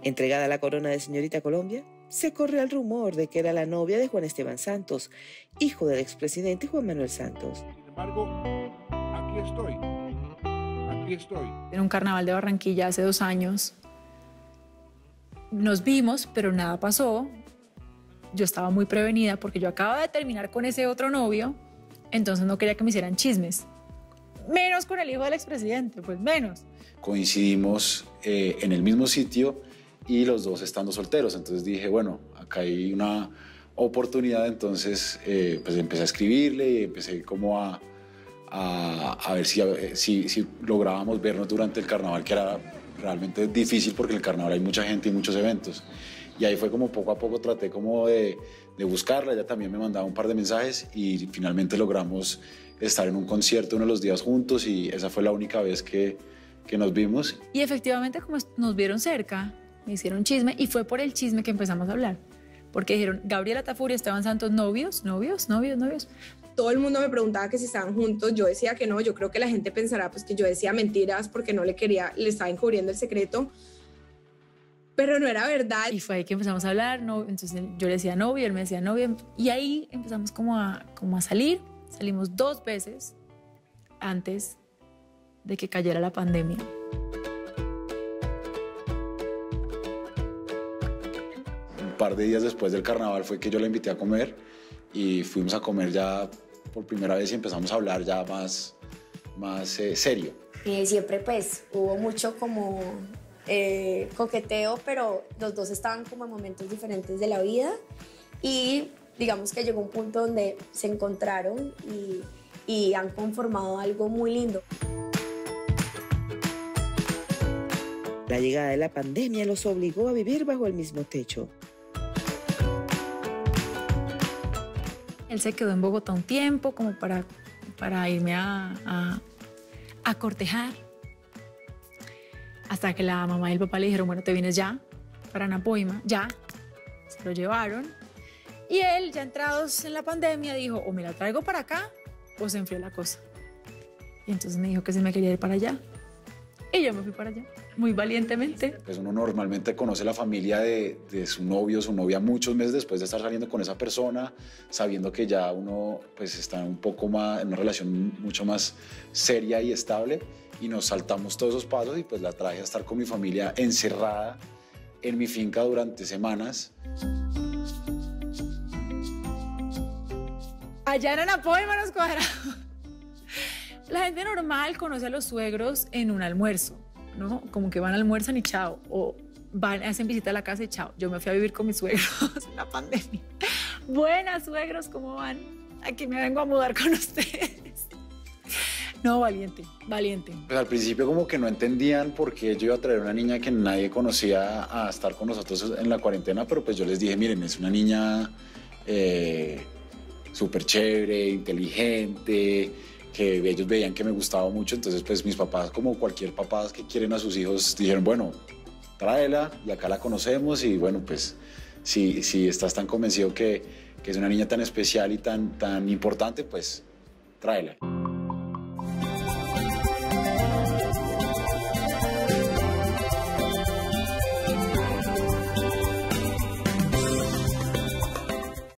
Entregada la corona de señorita Colombia, se corre el rumor de que era la novia de Juan Esteban Santos, hijo del expresidente Juan Manuel Santos. Sin embargo, aquí estoy. Aquí estoy. En un carnaval de Barranquilla hace 2 años nos vimos, pero nada pasó. Yo estaba muy prevenida porque yo acababa de terminar con ese otro novio, entonces no quería que me hicieran chismes. Menos con el hijo del expresidente, pues menos. Coincidimos en el mismo sitio y los dos estando solteros. Entonces dije, bueno, acá hay una oportunidad. Entonces pues empecé a escribirle y empecé como a ver si lográbamos vernos durante el carnaval, que era realmente difícil porque en el carnaval hay mucha gente y muchos eventos. Y ahí fue como poco a poco traté como de buscarla. Ella también me mandaba un par de mensajes y finalmente logramos estar en un concierto uno de los días juntos, y esa fue la única vez que nos vimos. Y efectivamente, como nos vieron cerca, me hicieron chisme, y fue por el chisme que empezamos a hablar. Porque dijeron, Gabriela Tafur y Esteban Santos, novios. Todo el mundo me preguntaba que si estaban juntos, yo decía que no. Yo creo que la gente pensará pues que yo decía mentiras porque no le estaba encubriendo el secreto, pero no era verdad. Y fue ahí que empezamos a hablar, entonces yo le decía novio, él me decía novia, y ahí empezamos como a salir. Salimos 2 veces antes de que cayera la pandemia. Un par de días después del carnaval fue que yo la invité a comer, y fuimos a comer ya por primera vez y empezamos a hablar ya más serio. Siempre pues hubo mucho como coqueteo, pero los dos estaban como en momentos diferentes de la vida, y digamos que llegó un punto donde se encontraron y han conformado algo muy lindo. La llegada de la pandemia los obligó a vivir bajo el mismo techo. Él se quedó en Bogotá un tiempo como para irme a cortejar, hasta que la mamá y el papá le dijeron, bueno, te vienes ya para Napoima, ya. Se lo llevaron, y él, ya entrados en la pandemia, dijo, o me la traigo para acá o se enfrió la cosa. Y entonces me dijo que se me quería ir para allá, y yo me fui para allá, muy valientemente. Pues uno normalmente conoce la familia de su novio o su novia muchos meses después de estar saliendo con esa persona, sabiendo que ya uno pues está un poco más en una relación mucho más seria y estable, y nos saltamos todos esos pasos, y pues la traje a estar con mi familia encerrada en mi finca durante semanas. Allá en Anapoima nos cuadramos. La gente normal conoce a los suegros en un almuerzo, ¿no? Como que van, almuerzan y chao. O hacen visita a la casa y chao. Yo me fui a vivir con mis suegros en la pandemia. Buenas, suegros, ¿cómo van? Aquí me vengo a mudar con ustedes. No, valiente. Pues al principio como que no entendían por qué yo iba a traer una niña que nadie conocía a estar con nosotros en la cuarentena, pero pues yo les dije, miren, es una niña súper chévere, inteligente, que ellos veían que me gustaba mucho. Entonces pues mis papás, como cualquier papá que quieren a sus hijos, dijeron, bueno, tráela y acá la conocemos, y bueno, pues si estás tan convencido que es una niña tan especial y tan importante, pues tráela.